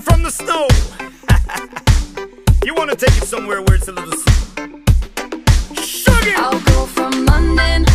from the snow. You wanna take it somewhere where it's a little Sugar. I'll go from London